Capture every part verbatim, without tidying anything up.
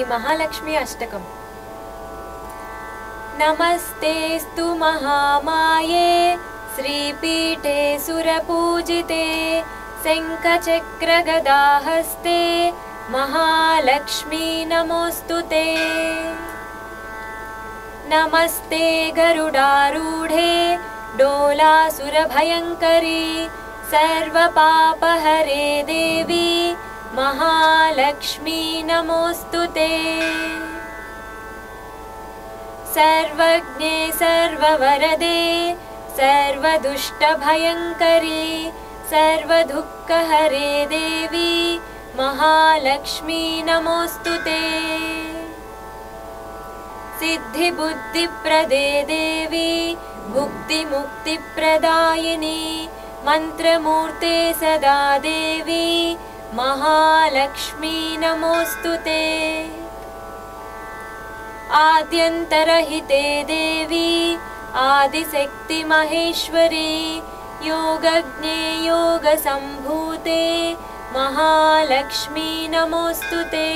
श्रीमहालक्ष्मी अष्टकम्। नमस्तेस्तु महामाये श्रीपीठे सुरपूजिते शङ्खचक्रगदाहस्ते महालक्ष्मी नमोऽस्तुते। नमस्ते गरुडारूढे डोलासुरभयङ्करी सर्वपापहरे देवी महालक्ष्मी नमोऽस्तुते। सर्वज्ञे सर्ववरदे सर्वदुष्टभयङ्करी सर्वदुःखहरे देवी महालक्ष्मी नमोऽस्तुते। सिद्धिबुद्धिप्रदे देवी भुक्तिमुक्तिप्रदायिनी मन्त्रमूर्ते सदा देवी महालक्ष्मी नमोऽस्तुते। आद्यन्तरहिते देवी आदिशक्ति महेश्वरी योगज्ञे योगसम्भूते महालक्ष्मी नमोऽस्तुते।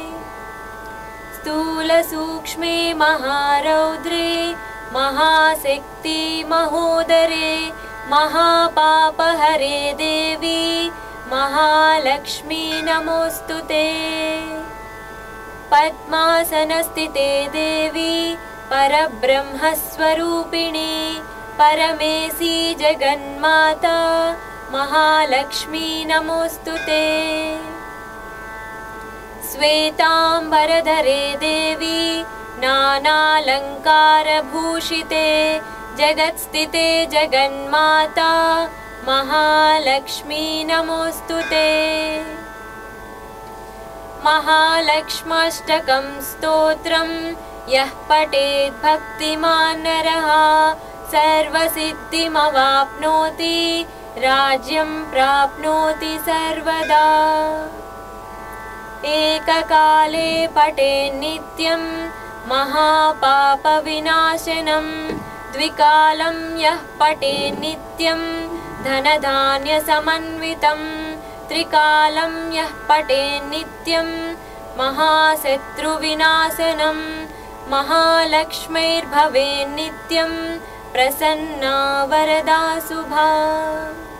स्थूलसूक्ष्मे महारौद्रे महाशक्ति महोदरे महापापहरे देवी महालक्ष्मी नमोऽस्तुते। पद्मासनस्थिते देवी परब्रह्मस्वरूपिणी परमेशी जगन्माता महालक्ष्मी नमोऽस्तुते। श्वेताम्बरधरे देवी नानालङ्कारभूषिते जगत्स्थिते जगन्माता महालक्ष्मी नमोऽस्तुते। महालक्ष्म्यष्टकं स्तोत्रं यः पठेत् भक्तिमान् नरः सर्वसिद्धिमवाप्नोति राज्यं प्राप्नोति सर्वदा। एककाले पठेत् नित्यं महापापविनाशनं द्विकालं यः पठेत् नित्यं धनधान्यसमन्वितं त्रिकालं यः पठेत् नित्यं महाशत्रुविनाशनं महालक्ष्मीर्भवेत् नित्यं प्रसन्ना वरदा शुभा।